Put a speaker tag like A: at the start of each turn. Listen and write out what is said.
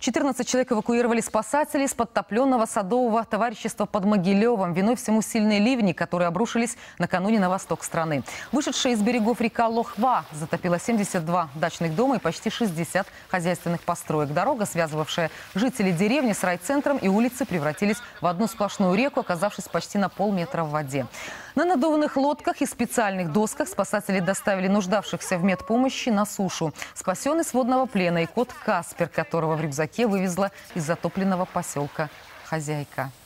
A: 14 человек эвакуировали спасатели из подтопленного садового товарищества под Могилевом. Виной всему сильные ливни, которые обрушились накануне на восток страны. Вышедшая из берегов река Лохва затопила 72 дачных дома и почти 60 хозяйственных построек. Дорога, связывавшая жителей деревни с райцентром и улицы, превратились в одну сплошную реку, оказавшись почти на полметра в воде. На надувных лодках и специальных досках спасатели доставили нуждавшихся в медпомощи на сушу. Спасенный с водного плена и кот Каспер, которого в рюкзаке вывезла из затопленного поселка хозяйка.